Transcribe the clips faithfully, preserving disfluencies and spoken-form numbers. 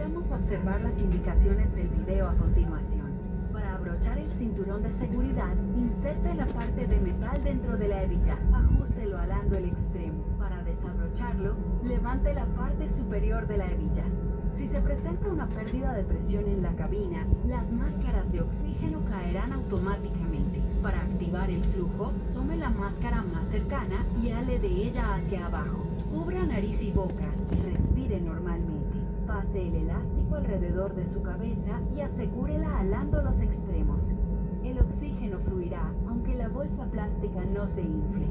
recomendamos observar las indicaciones del video a continuación. Para abrochar el cinturón de seguridad, inserte la parte de metal dentro de la hebilla. Ajústelo alando el extremo. Para desabrocharlo, levante la parte superior de la hebilla. Si se presenta una pérdida de presión en la cabina, las máscaras de oxígeno caerán automáticamente. Para activar el flujo, tome la máscara más cercana y ale de ella hacia abajo. Cubra nariz y boca y respire normalmente. Pase el elástico alrededor de su cabeza y asegúrela alando los extremos. El oxígeno fluirá, aunque la bolsa plástica no se infle.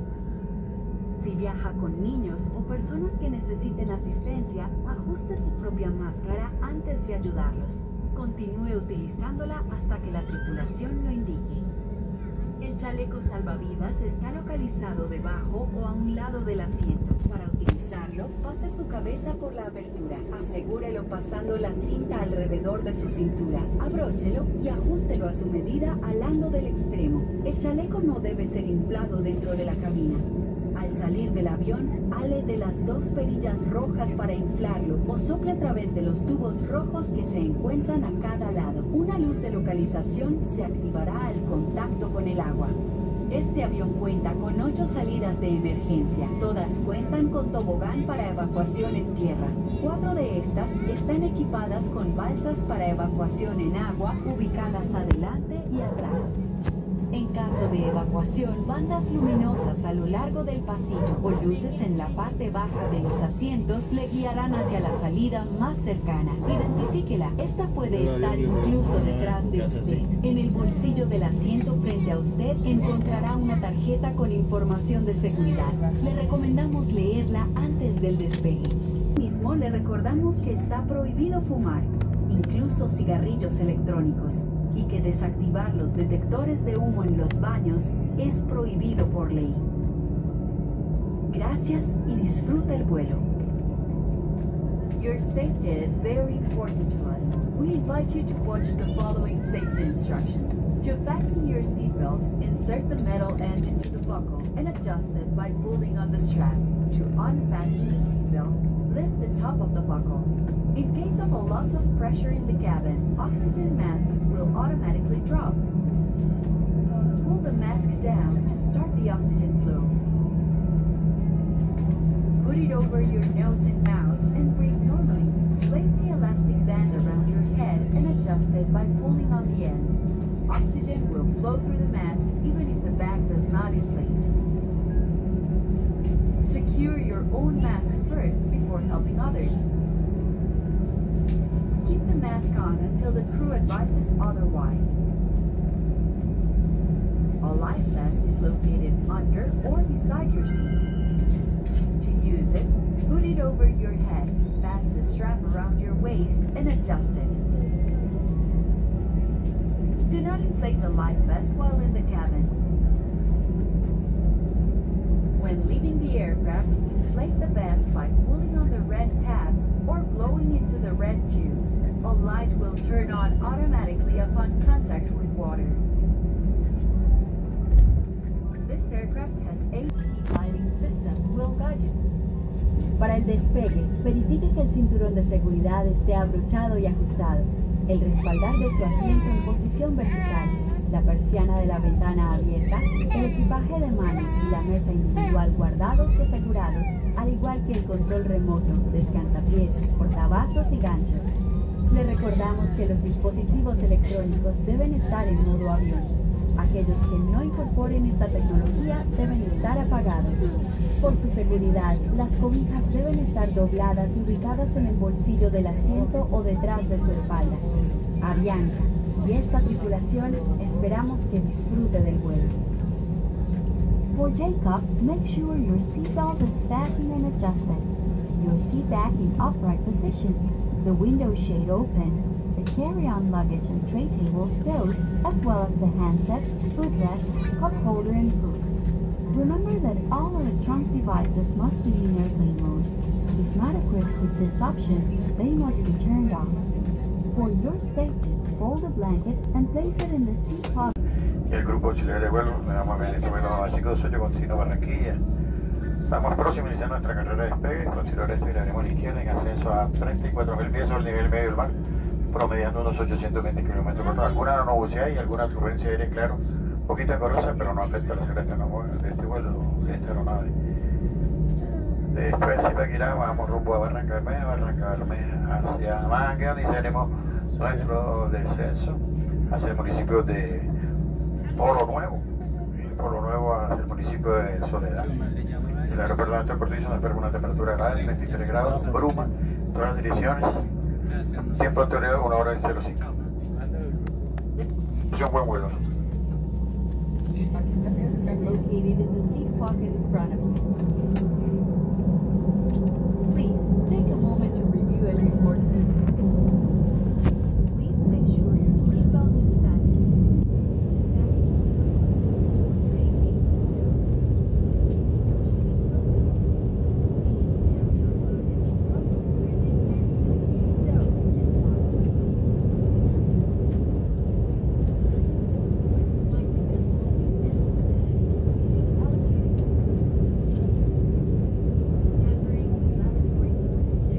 Si viaja con niños o personas que necesiten asistencia, ajuste su propia máscara antes de ayudarlos. Continúe utilizándola hasta que la tripulación lo indique. El chaleco salvavidas está localizado debajo o a un lado del asiento. Para utilizarlo, pase su cabeza por la abertura. Asegúrelo pasando la cinta alrededor de su cintura. Abróchelo y ajústelo a su medida alando del extremo. El chaleco no debe ser inflado dentro de la cabina. Al salir del avión, ale de las dos perillas rojas para inflarlo o sople a través de los tubos rojos que se encuentran a cada lado. Una luz de localización se activará al contacto con el agua. Este avión cuenta con ocho salidas de emergencia. Todas cuentan con tobogán para evacuación en tierra. Cuatro de estas están equipadas con balsas para evacuación en agua ubicadas adelante y atrás. En caso de evacuación, bandas luminosas a lo largo del pasillo o luces en la parte baja de los asientos le guiarán hacia la salida más cercana. Identifíquela. Esta puede estar incluso detrás de usted. En el bolsillo del asiento frente a usted encontrará una tarjeta con información de seguridad. Le recomendamos leerla antes del despegue. Mismo le recordamos que está prohibido fumar, incluso cigarrillos electrónicos, y que desactivar los detectores de humo en los baños es prohibido por ley. Gracias y disfruta el vuelo. Your safety is very important to us. We invite you to watch the following safety instructions. To fasten your seatbelt, insert the metal end into the buckle and adjust it by pulling on the strap. To unfasten the seatbelt, lift the top of the buckle. In case of a loss of pressure in the cabin, oxygen masks will automatically drop. Pull the mask down to start the oxygen flow. Put it over your nose and mouth and breathe normally. Place the elastic band around your head and adjust it by pulling on the ends. Oxygen will flow through the mask even if the bag does not inflate. Secure your own mask first before helping others. Keep the mask on until the crew advises otherwise. A life vest is located under or beside your seat. To use it, put it over your head, pass the strap around your waist, and adjust it. Do not inflate the life vest while in the cabin. When leaving the aircraft, inflate the vest by pulling on the red tabs or blowing into the red tubes. A light will turn on automatically upon contact with water. This aircraft has A C lighting system will guide you. Para el despegue, verifique que el cinturón de seguridad esté abrochado y ajustado, el respaldar de su asiento en posición vertical, la persiana de la ventana abierta, el equipaje de mano y la mesa individual guardados y asegurados, al igual que el control remoto, descansapiés, portavasos y ganchos. Le recordamos que los dispositivos electrónicos deben estar en modo avión. Aquellos que no incorporen esta tecnología deben estar apagados. Por su seguridad, las cobijas deben estar dobladas y ubicadas en el bolsillo del asiento o detrás de su espalda. Avianca y esta tripulación esperamos que disfrute del vuelo. For takeoff, make sure your seatbelt is fastened and adjusted. Your seat back in upright position, the window shade open, the carry-on luggage and tray tables filled, as well as the handset, footrest, cup holder and hook. Remember that all electronic devices must be in airplane mode. If not equipped with this option, they must be turned off. For your safety, fold a blanket and place it in the seat pocket. Y el grupo chileno de vuelo, me llamo Benito Velado Básico, soy yo Contino Barranquilla. Estamos próximos a iniciar nuestra carrera de despegue. Con Cirora giraremos a la izquierda en ascenso a treinta y cuatro mil pies sobre el nivel medio del mar, promediando unos ochocientos veinte kilómetros por hora. Alguna no bucea y alguna turbulencia aérea, claro, un poquito engorrosa, pero no afecta a la seguridad de este vuelo, de esta aeronave. Después de Zipaquirá bajamos rumbo a Barranca Bermeja, Barranca Bermeja hacia Manga, iniciaremos nuestro descenso hacia el municipio de Polo Nuevo, y Polo Nuevo hacia el municipio de Soledad. El aeropuerto de Alto Cortizo nos espera una temperatura agradable, treinta y tres grados, bruma, todas las direcciones, tiempo de teoría una hora y cero cinco. Es un buen vuelo. Located in the seat pocket in front of you. Please take a moment to review and report to. Please make sure your seatbelt is fastened. Tempering lavatory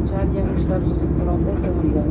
abrochar y ajustar su cinturón de seguridad.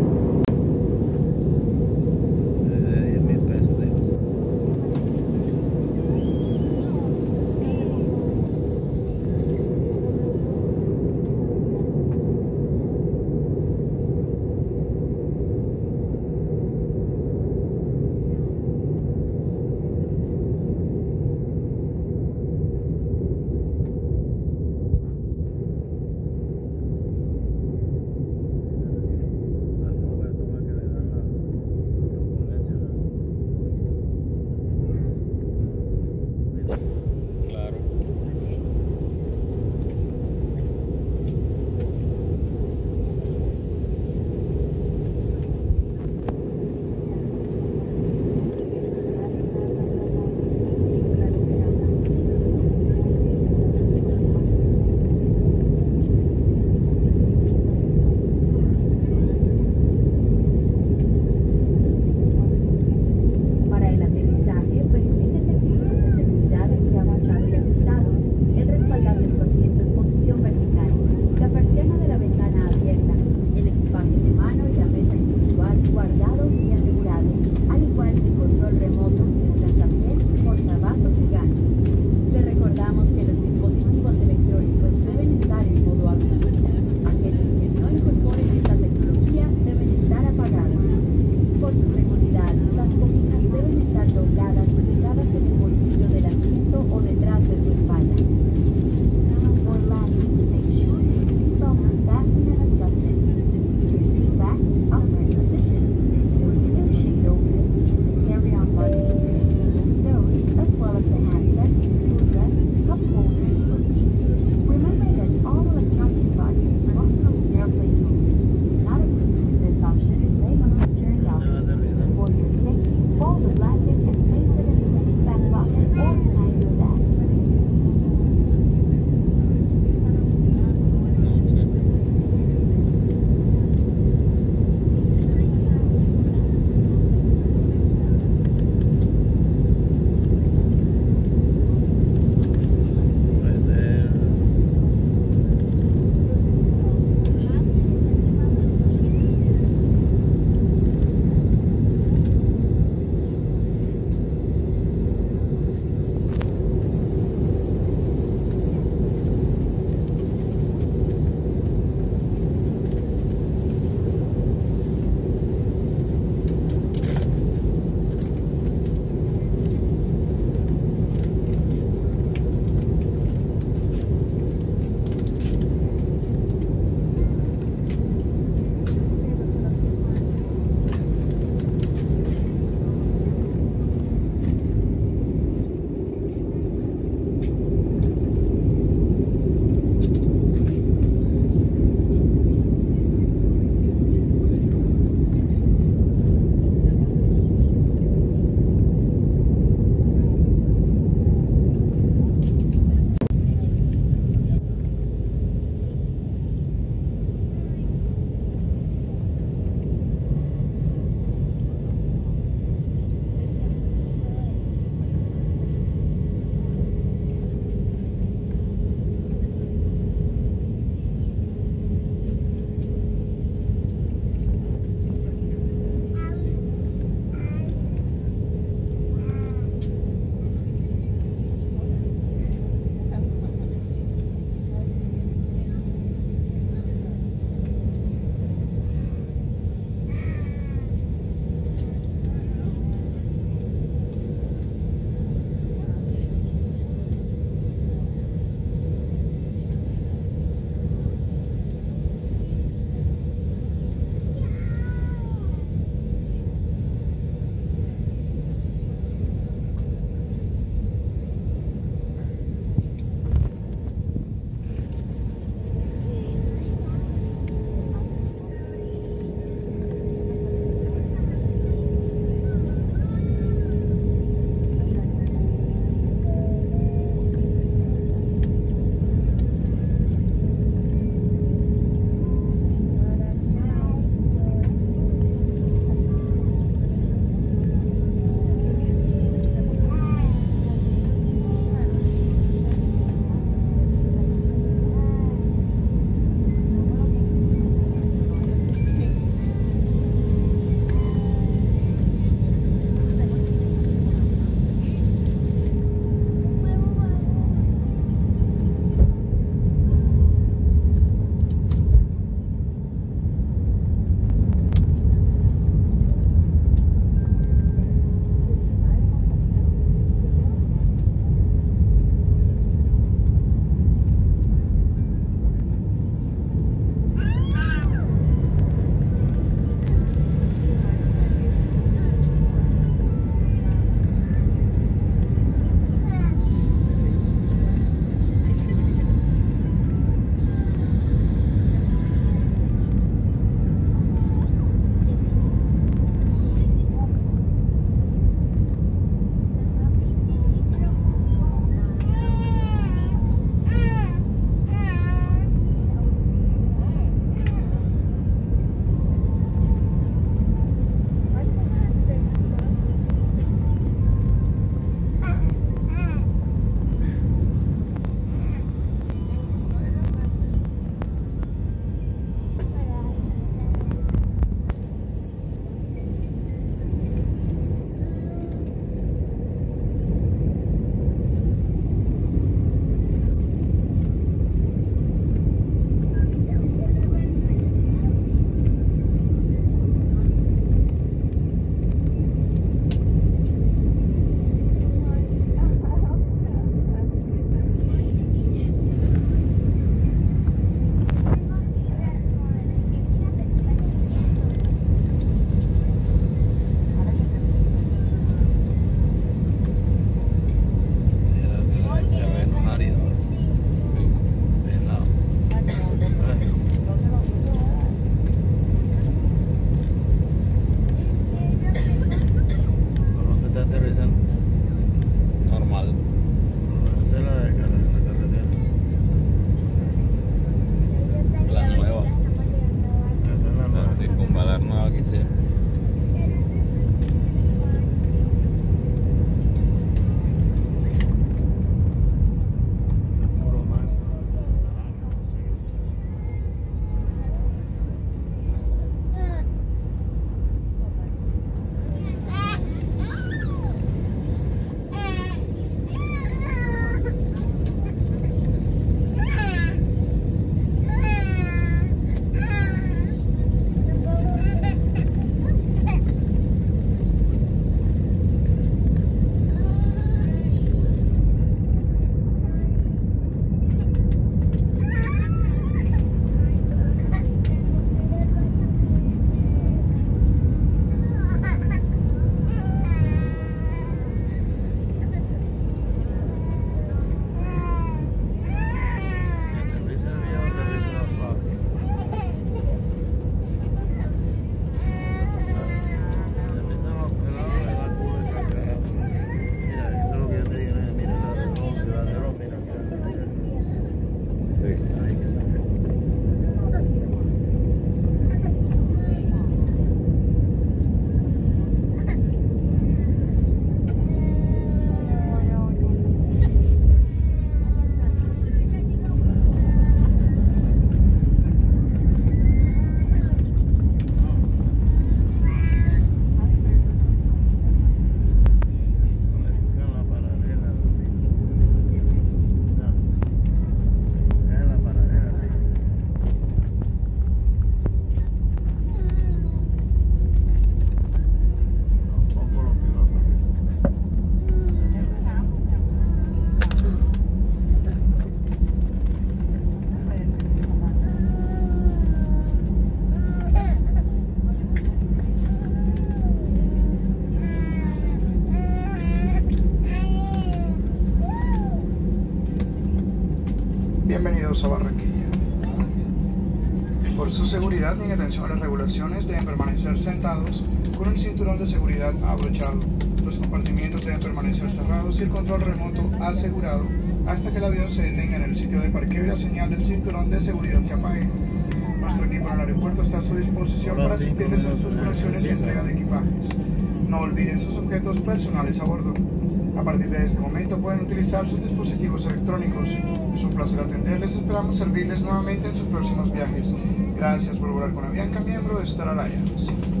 Bienvenidos a Barranquilla. Por su seguridad y en atención a las regulaciones deben permanecer sentados con el cinturón de seguridad abrochado. Los compartimientos deben permanecer cerrados y el control remoto asegurado hasta que el avión se detenga en el sitio de parqueo y la señal del cinturón de seguridad se apague. Nuestro equipo en el aeropuerto está a su disposición para asistirles en sus conexiones y entrega de equipajes. No olviden sus objetos personales a bordo. A partir de este momento pueden utilizar sus dispositivos electrónicos. Es un placer atenderles. Esperamos servirles nuevamente en sus próximos viajes. Gracias por volar con Avianca, miembro de Star Alliance.